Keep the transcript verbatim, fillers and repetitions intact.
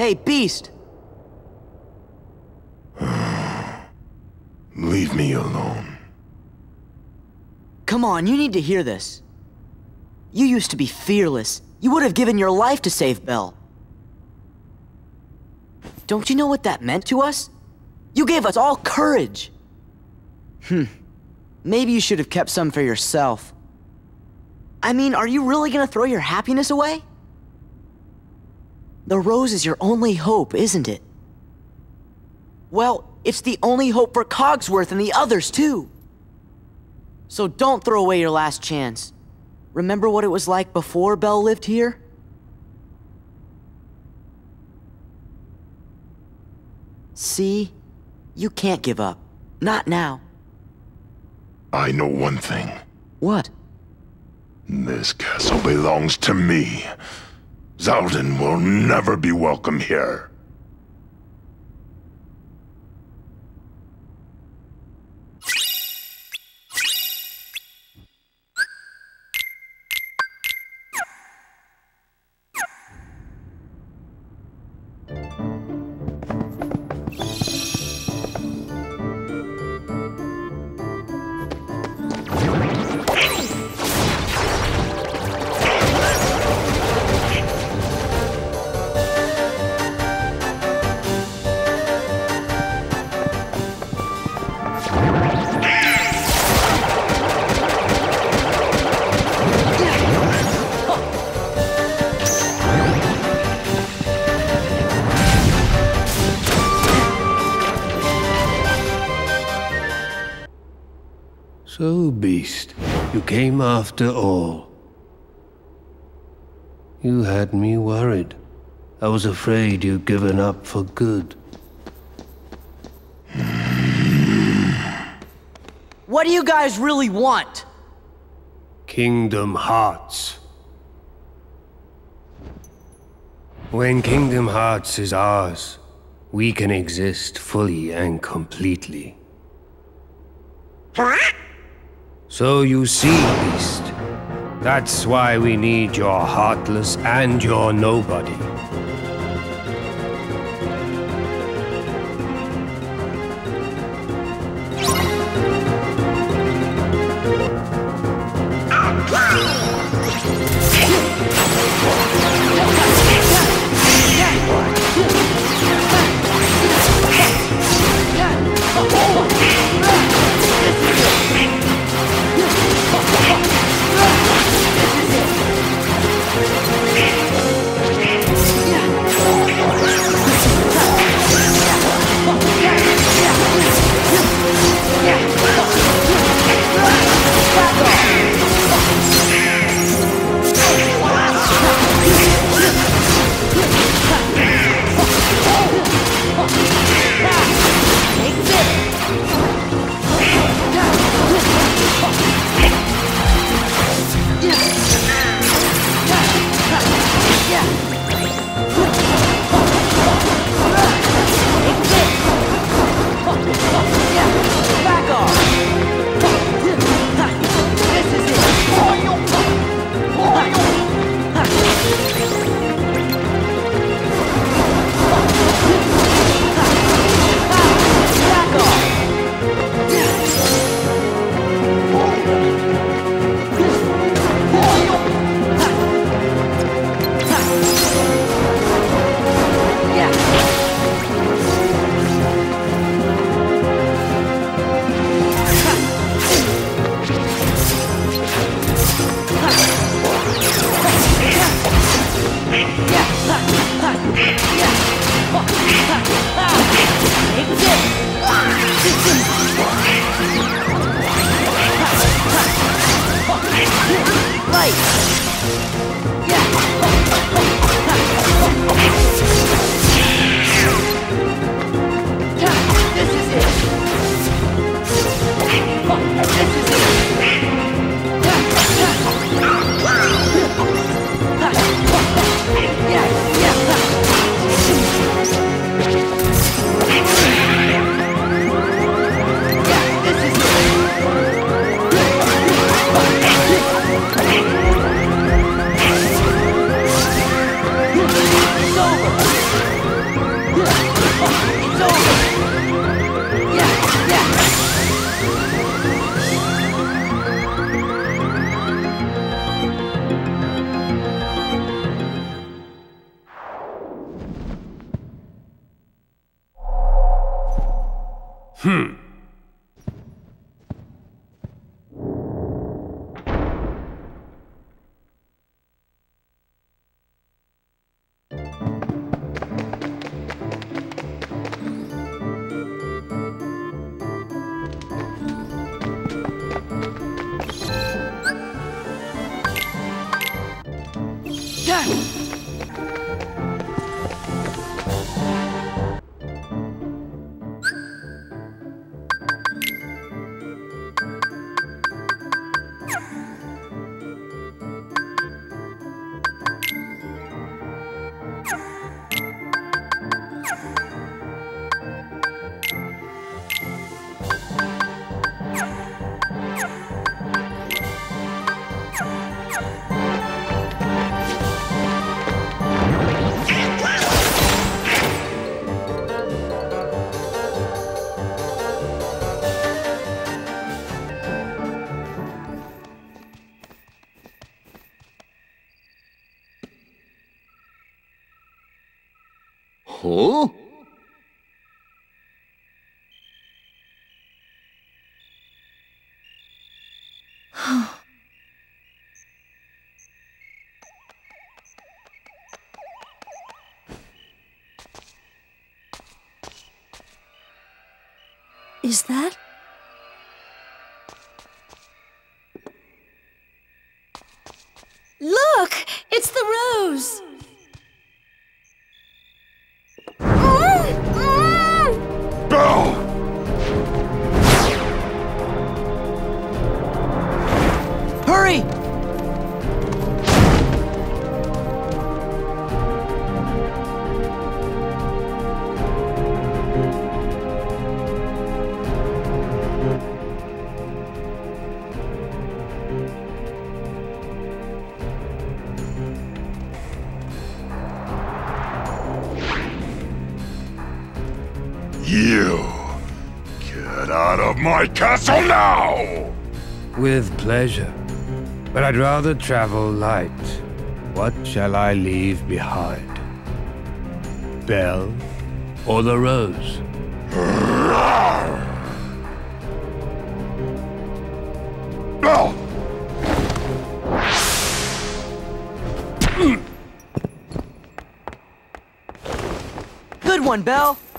Hey, Beast! Leave me alone. Come on, you need to hear this. You used to be fearless. You would have given your life to save Belle. Don't you know what that meant to us? You gave us all courage. Hmm. Maybe you should have kept some for yourself. I mean, are you really gonna throw your happiness away? The rose is your only hope, isn't it? Well, it's the only hope for Cogsworth and the others, too. So don't throw away your last chance. Remember what it was like before Belle lived here? See? You can't give up. Not now. I know one thing. What? This castle belongs to me. Xaldin will never be welcome here. So, Beast, you came after all. You had me worried. I was afraid you'd given up for good. What do you guys really want? Kingdom Hearts. When Kingdom Hearts is ours, we can exist fully and completely. So you see, Beast, that's why we need your Heartless and your Nobody. Hmm. Huh? Is that? Look! It's the rose! Belle! Hurry! You! Get out of my castle now! With pleasure. But I'd rather travel light. What shall I leave behind? Belle or the rose? Belle! Good one, Belle!